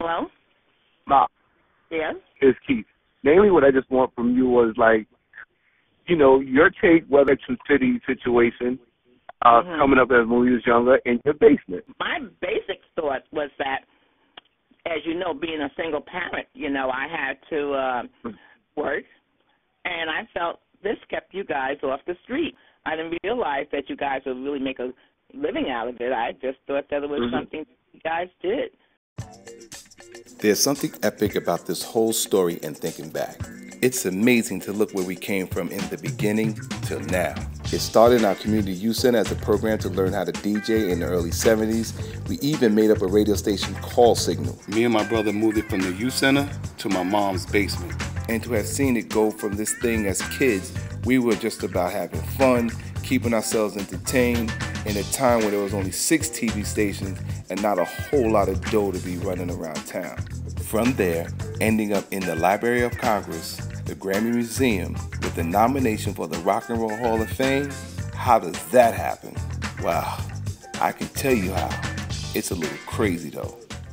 Hello? Ma. Yes? It's Keith. Mainly what I just want from you was, like, you know, your take, whether it's a city situation, coming up as when we was younger, in your basement. My basic thought was that, as you know, being a single parent, you know, I had to work, and I felt this kept you guys off the street. I didn't realize that you guys would really make a living out of it. I just thought that it was something you guys did. There's something epic about this whole story and thinking back. It's amazing to look where we came from in the beginning till now. It started in our community youth center as a program to learn how to DJ in the early 70s. We even made up a radio station call signal. Me and my brother moved it from the youth center to my mom's basement. And to have seen it go from this thing as kids, we were just about having fun, keeping ourselves entertained in a time when there was only 6 TV stations and not a whole lot of dough to be running around town. From there, ending up in the Library of Congress, the Grammy Museum, with the nomination for the Rock and Roll Hall of Fame. How does that happen? Wow, I can tell you how. It's a little crazy though.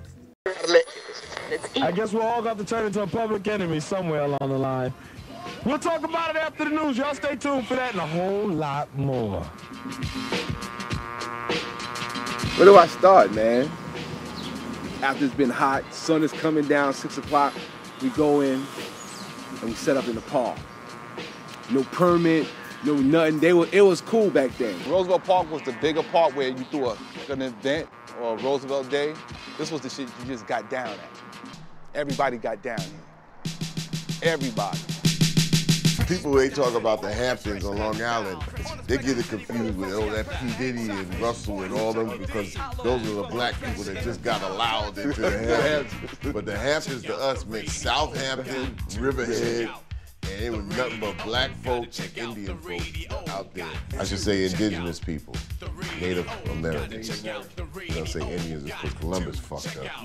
I guess we're all got to turn into a public enemy somewhere along the line. We'll talk about it after the news. Y'all stay tuned for that and a whole lot more. Where do I start, man? After it's been hot, sun is coming down, 6 o'clock, we go in and we set up in the park. No permit, no nothing. It was cool back then. Roosevelt Park was the bigger park where you threw an event or a Roosevelt Day. This was the shit you just got down at. Everybody got down here. Everybody. People, they talk about the Hamptons on Long Island, they get it confused with all that P. Diddy and Russell and all them, because those are the black people that just got allowed into the Hamptons. But the Hamptons to us meant Southampton, Riverhead, and it was nothing but black folks and Indian folks out there. I should say indigenous people, Native Americans. You don't say Indians because Columbus fucked up.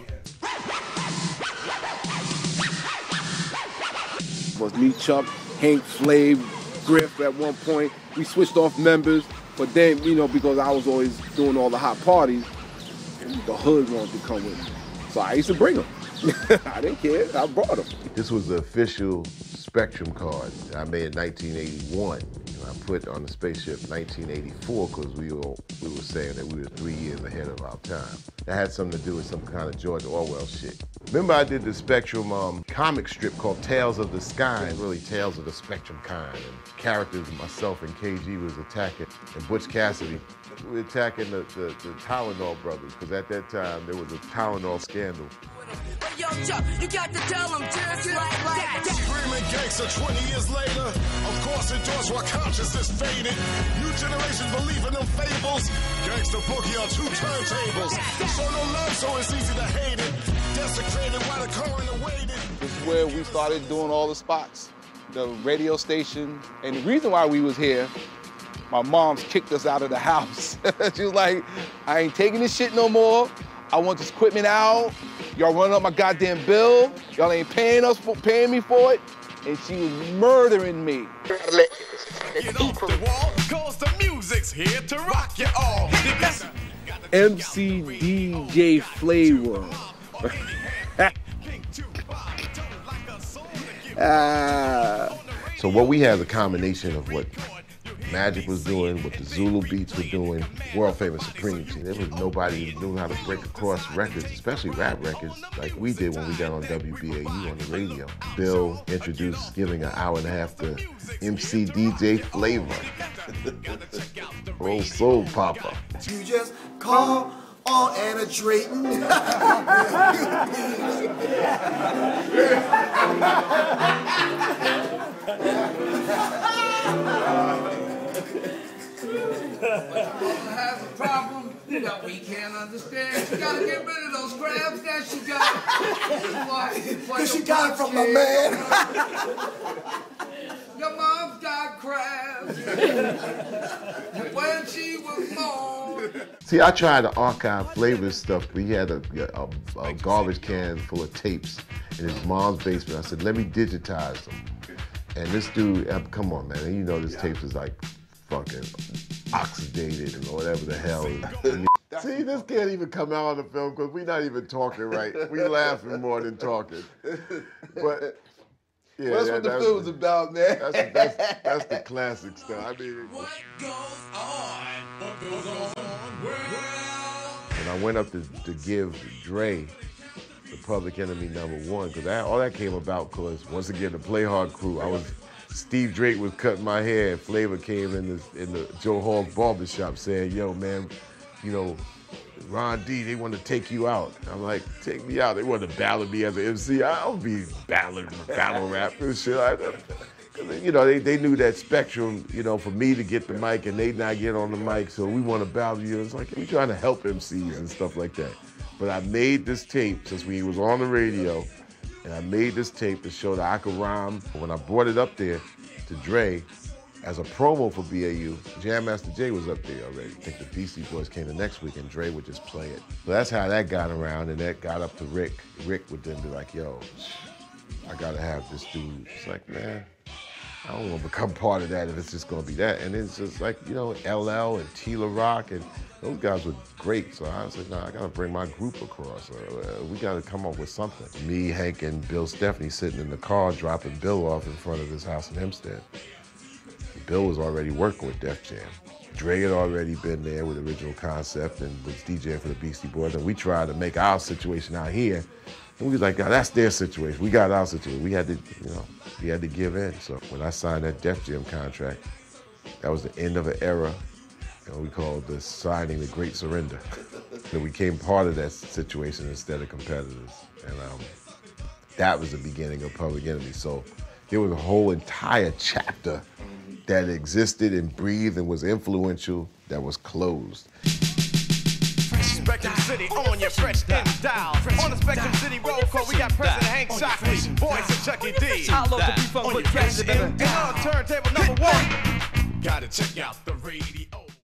Was me, Chuck, Hank, Slave, Griff at one point. We switched off members, but then, you know, because I was always doing all the hot parties, the hood wanted to come with me. So I used to bring them. I didn't care, I brought them. This was the official Spectrum card I made in 1981. I put on the spaceship 1984 because we were saying that we were 3 years ahead of our time. That had something to do with some kind of George Orwell shit. Remember I did the Spectrum comic strip called Tales of the Sky, and really Tales of the Spectrum kind. And characters, myself and KG was attacking, and Butch Cassidy, we were attacking the Tylenol brothers, because at that time there was a Tylenol scandal. Yo, Chuck, you got to tell them just like that. Screaming gangster 20 years later. Of course, endorse while consciousness faded. New generations believe in them fables. Gangster boogie on 2 turntables. So no love, so it's easy to hate it. Desecrated while the coroner waited. This is where we started doing all the spots. The radio station. And the reason why we was here, my mom's kicked us out of the house. She was like, I ain't taking this shit no more. I want this equipment out. Y'all running up my goddamn bill. Y'all ain't paying me for it. And she was murdering me. Get off the wall, cause the music's here to rock you all. MC DJ Flavor. So what we had is a combination of what Magic was doing, what the Zulu Beats were doing, world famous Supreme Team. There was nobody who knew how to break across records, especially rap records, like we did when we got on WBAU on the radio. Bill introduced giving an hour and a half to MC DJ Flavor. Old Soul Papa. You just call on Anna Drayton. Has a problem that we can't understand. You gotta get rid of those crabs that she got. Because she got it from my man. Your mom's got crabs. When she was born. See, I tried to archive Flavor's stuff. We had a garbage can full of tapes in his mom's basement. I said, let me digitize them. And this dude, come on, man. You know this tape is like fucking oxidated and whatever the hell. See, this can't even come out on the film because we're not even talking right. We laughing more than talking. But yeah, well, that's what the film's about, man. That's the classic stuff. I mean, What goes on? What goes on? Well, when I went up to give Dre the Public Enemy #1, because all that came about because once again the Play Hard crew, Steve Drake was cutting my hair. Flavor came in the Joe Hogg barbershop saying, "Yo, man, you know, Ron D, they want to take you out." I'm like, "Take me out? They want to battle me as an MC? I don't be battle rap and shit like that." You know, they knew that spectrum, you know, for me to get the mic and they not get on the mic, so we want to battle you. It's like, we trying to help MCs and stuff like that. But I made this tape since we was on the radio, and I made this tape to show that I could rhyme. When I brought it up there to Dre as a promo for BAU, Jam Master Jay was up there already. I think the Beastie Boys came the next week and Dre would just play it. So that's how that got around, and that got up to Rick. Rick would then be like, "Yo, I gotta have this dude." It's like, man, I don't want to become part of that if it's just gonna be that. And it's just like, you know, LL and Tila Rock, and those guys were great. So I said, I gotta bring my group across. We gotta come up with something. Me, Hank, and Bill Stephanie sitting in the car dropping Bill off in front of his house in Hempstead. Bill was already working with Def Jam. Dre had already been there with Original Concept and was DJing for the Beastie Boys. And we tried to make our situation out here. And we was like, that's their situation. We got our situation. We had to give in. So when I signed that Def Jam contract, that was the end of an era. We called the signing the Great Surrender. And we became part of that situation instead of competitors. And that was the beginning of Public Enemy. So there was a whole entire chapter that existed and breathed and was influential that was closed. Spectrum City on your fresh in style. On the Spectrum City roll call, we got President Hank Shockley, Boys and Chucky D. I love to be from with president. And on turntable #1. gotta check out the radio.